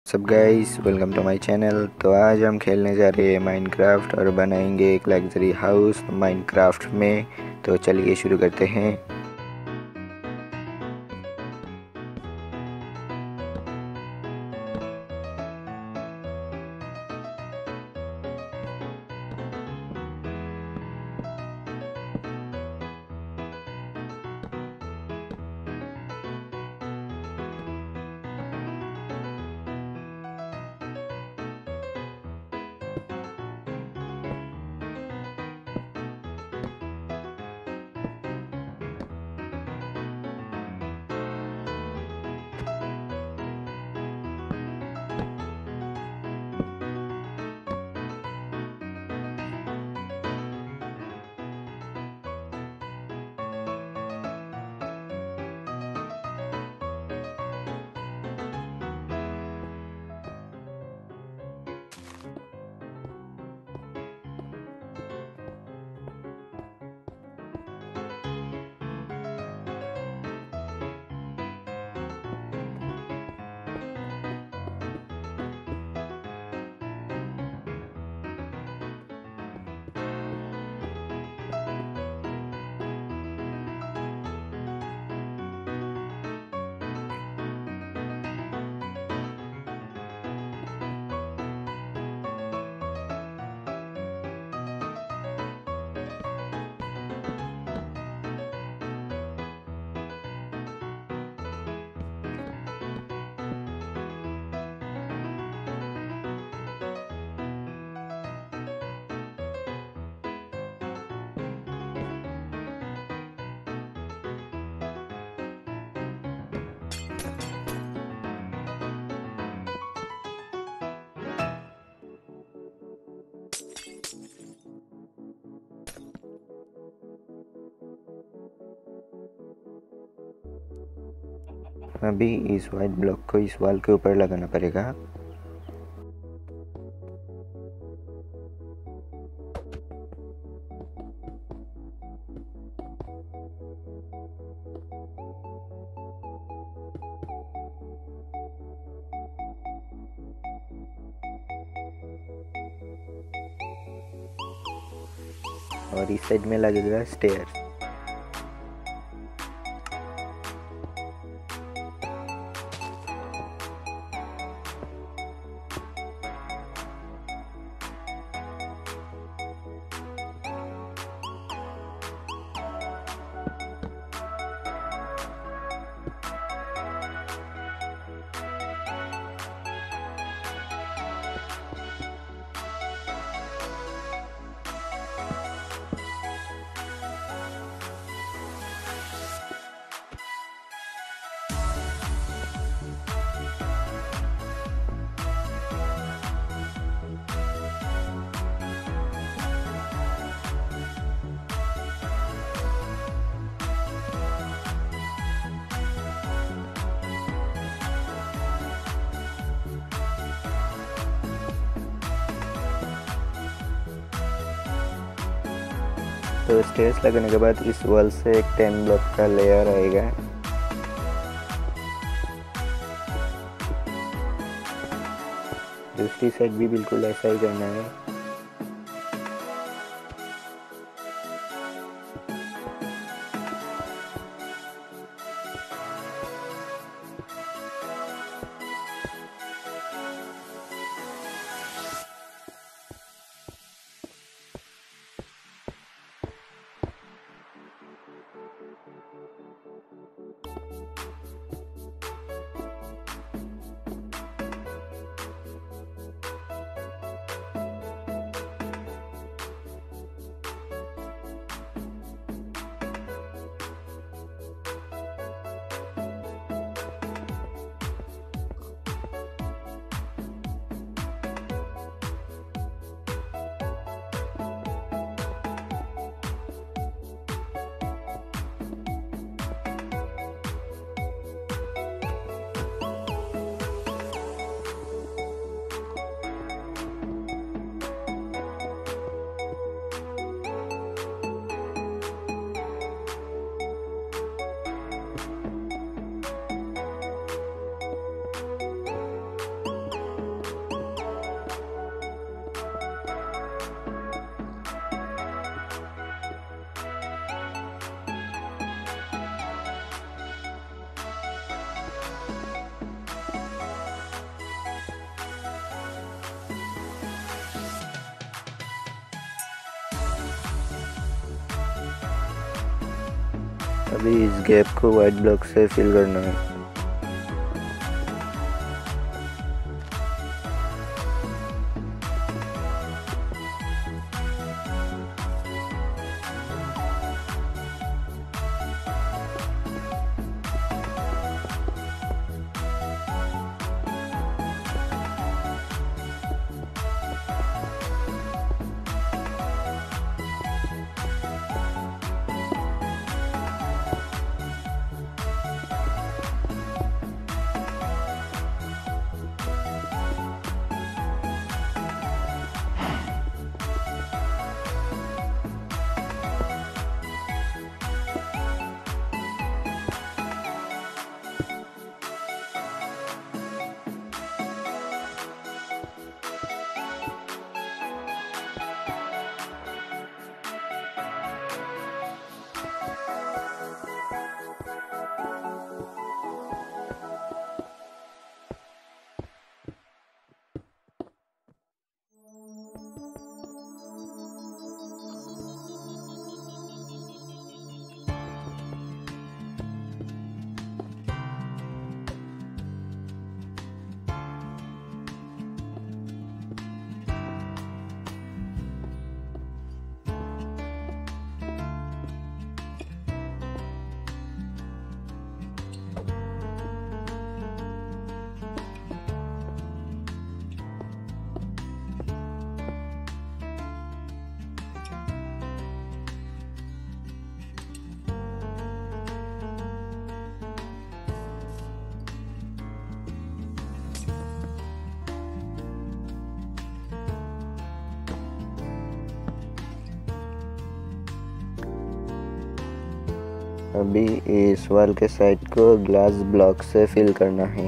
सब guys, welcome to my channel. तो आज हम खेलने जा रहे हैं माइनक्राफ्ट और बनाएंगे एक लग्जरी हाउस माइनक्राफ्ट में। तो चलिए शुरू करते हैं। अभी इस वाइट ब्लॉक को इस वॉल के ऊपर लगाना पड़ेगा। और इस साइड में लगेगा स्टेयर। तो स्टेयर्स लगने के बाद इस वॉल से एक 10 ब्लॉक का लेयर आएगा। दूसरी साइड भी बिल्कुल ऐसा ही करना है। अभी इस गैप को वाइट ब्लॉक से फिल करना है। अभी इस वॉल के साइड को ग्लास ब्लॉक से फिल करना है।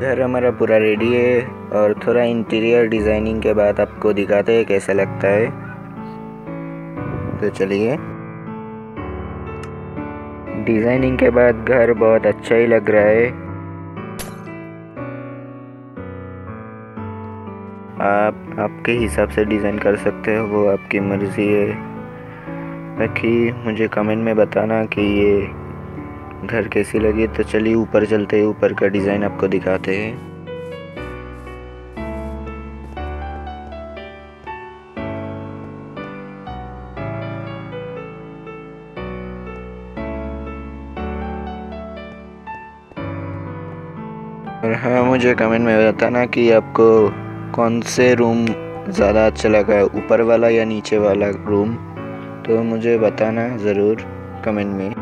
घर हमारा पूरा रेडी है और थोड़ा इंटीरियर डिज़ाइनिंग के बाद आपको दिखाते हैं कैसा लगता है। तो चलिए, डिज़ाइनिंग के बाद घर बहुत अच्छा ही लग रहा है। आप आपके हिसाब से डिज़ाइन कर सकते हो, वो आपकी मर्ज़ी है। बाकी मुझे कमेंट में बताना कि ये घर कैसी लगी। तो चलिए ऊपर चलते हैं, ऊपर का डिज़ाइन आपको दिखाते हैं। और हाँ, मुझे कमेंट में बताना कि आपको कौन से रूम ज़्यादा अच्छा लगा, ऊपर वाला या नीचे वाला रूम। तो मुझे बताना ज़रूर कमेंट में।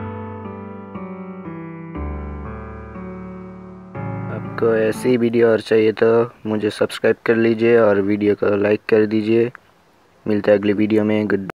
आपको ऐसी वीडियो और चाहिए तो मुझे सब्सक्राइब कर लीजिए और वीडियो को लाइक कर दीजिए। मिलता है अगली वीडियो में। गुड।